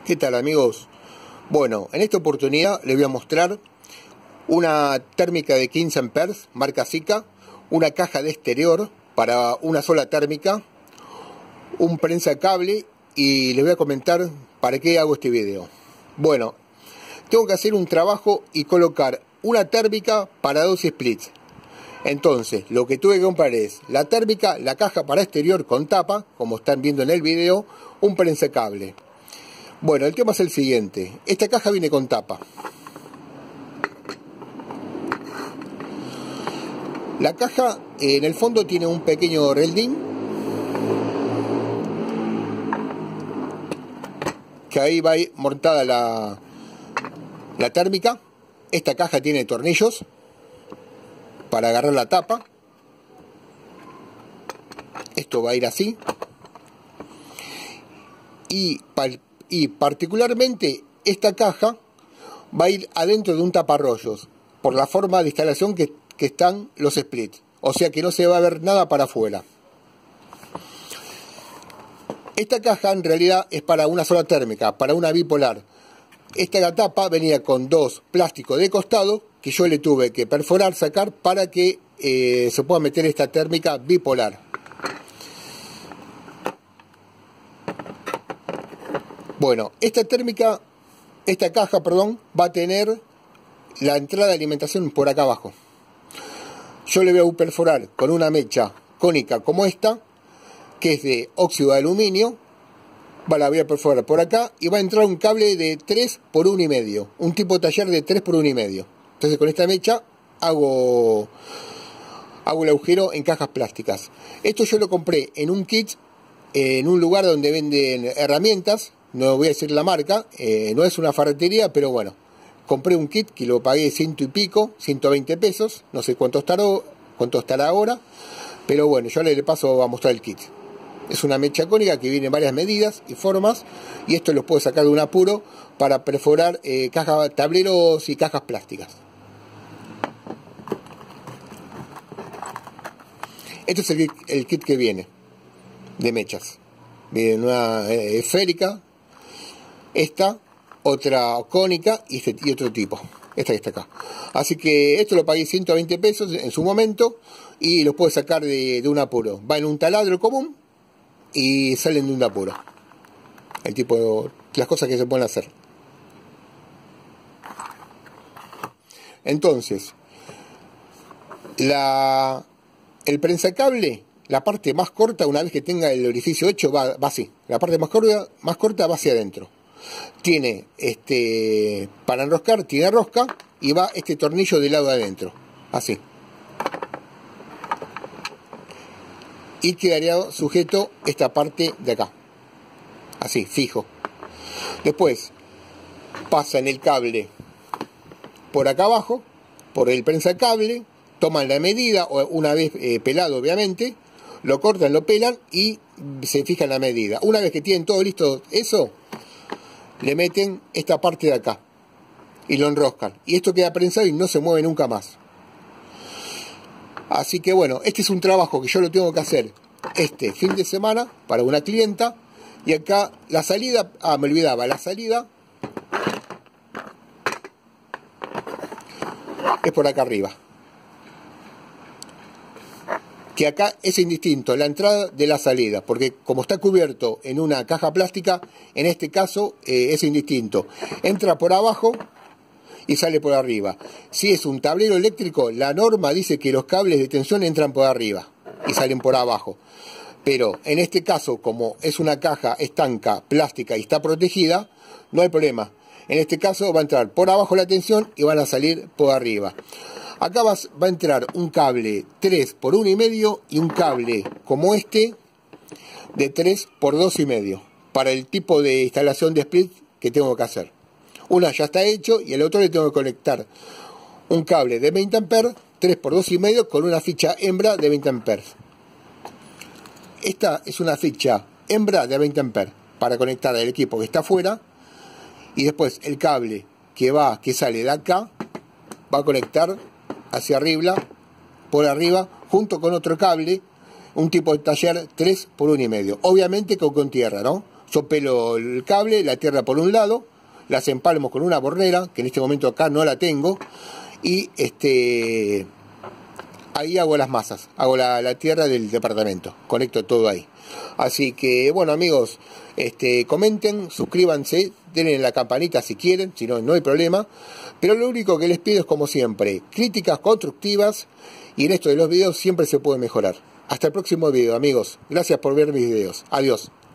¿Qué tal, amigos? Bueno, en esta oportunidad les voy a mostrar una térmica de 15 amperes, marca Sika, una caja de exterior para una sola térmica, un prensacable, y les voy a comentar para qué hago este video. Bueno, tengo que hacer un trabajo y colocar una térmica para dos splits. Entonces, lo que tuve que comprar es la térmica, la caja para exterior con tapa, como están viendo en el video, un prensacable. Bueno, el tema es el siguiente. Esta caja viene con tapa. La caja en el fondo tiene un pequeño reldín, que ahí va montada la térmica. Esta caja tiene tornillos para agarrar la tapa. Esto va a ir así. Y particularmente esta caja va a ir adentro de un taparrollos por la forma de instalación que están los splits, o sea que no se va a ver nada para afuera. Esta caja en realidad es para una sola térmica, para una bipolar. Esta tapa venía con dos plásticos de costado que yo le tuve que perforar, sacar para que se pueda meter esta térmica bipolar. Bueno, esta caja, va a tener la entrada de alimentación por acá abajo. Yo le voy a perforar con una mecha cónica como esta, que es de óxido de aluminio. La voy a perforar por acá y va a entrar un cable de 3 por 1,5, un tipo de taller de 3 por 1,5. Entonces con esta mecha hago el agujero en cajas plásticas. Esto yo lo compré en un kit, en un lugar donde venden herramientas. No voy a decir la marca, no es una ferretería, pero bueno, compré un kit que lo pagué 100 y pico, 120 pesos, no sé cuánto estará ahora, pero bueno, yo le paso a mostrar el kit. Es una mecha cónica que viene en varias medidas y formas, y esto lo puedo sacar de un apuro para perforar tableros y cajas plásticas. Este es el kit que viene de mechas. Viene una esférica, esta, otra cónica y otro tipo. Esta que está acá. Así que esto lo pagué 120 pesos en su momento y lo puedo sacar de un apuro. Va en un taladro común y salen de un apuro. Las cosas que se pueden hacer. Entonces, el prensacable, la parte más corta, una vez que tenga el orificio hecho, va así. La parte más corta va hacia adentro. Tiene para enroscar, tiene rosca y va este tornillo del lado de adentro, así. Y quedaría sujeto esta parte de acá, así, fijo. Después pasan el cable por acá abajo, por el prensacable, toman la medida, una vez pelado obviamente, lo cortan, lo pelan y se fijan la medida. Una vez que tienen todo listo eso, le meten esta parte de acá y lo enroscan. Y esto queda prensado y no se mueve nunca más. Así que bueno, este es un trabajo que yo lo tengo que hacer este fin de semana para una clienta. Y acá la salida, me olvidaba, la salida es por acá arriba. Que acá es indistinto la entrada de la salida, porque como está cubierto en una caja plástica, en este caso es indistinto. Entra por abajo y sale por arriba. Si es un tablero eléctrico, la norma dice que los cables de tensión entran por arriba y salen por abajo. Pero en este caso, como es una caja estanca plástica y está protegida, no hay problema. En este caso va a entrar por abajo la tensión y van a salir por arriba. Acá va a entrar un cable 3 por 1,5 y un cable como este de 3 por 2,5 para el tipo de instalación de split que tengo que hacer. Una ya está hecho y el otro le tengo que conectar un cable de 20 amperes 3 por 2,5 con una ficha hembra de 20 amperes. Esta es una ficha hembra de 20 amperes para conectar al equipo que está afuera, y después el cable que sale de acá va a conectar hacia arriba, por arriba, junto con otro cable, un tipo de taller 3 por 1,5, obviamente con tierra, ¿no? Yo pelo el cable, la tierra por un lado, las empalmo con una borrera, que en este momento acá no la tengo, y ahí hago las masas, hago la tierra del departamento, conecto todo ahí. Así que, bueno, amigos, comenten, suscríbanse, denle la campanita si quieren, si no, no hay problema. Pero lo único que les pido es, como siempre, críticas constructivas, y en esto de los videos siempre se puede mejorar. Hasta el próximo video, amigos. Gracias por ver mis videos. Adiós.